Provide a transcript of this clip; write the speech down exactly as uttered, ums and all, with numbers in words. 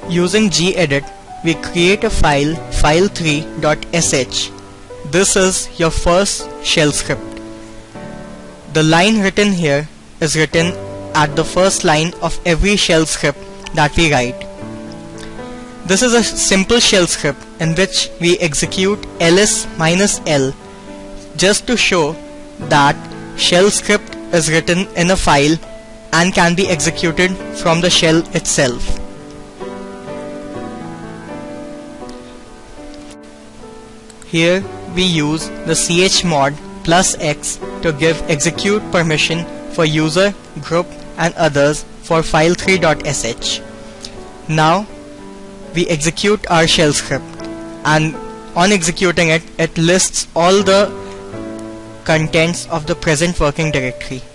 Using gedit, we create a file file three dot s h. This is your first shell script. The line written here is written at the first line of every shell script that we write. This is a simple shell script in which we execute ls minus l just to show that shell script is written in a file and can be executed from the shell itself. Here we use the chmod plus x to give execute permission for user, group and others for file three dot s h. Now we execute our shell script, and on executing it, it lists all the contents of the present working directory.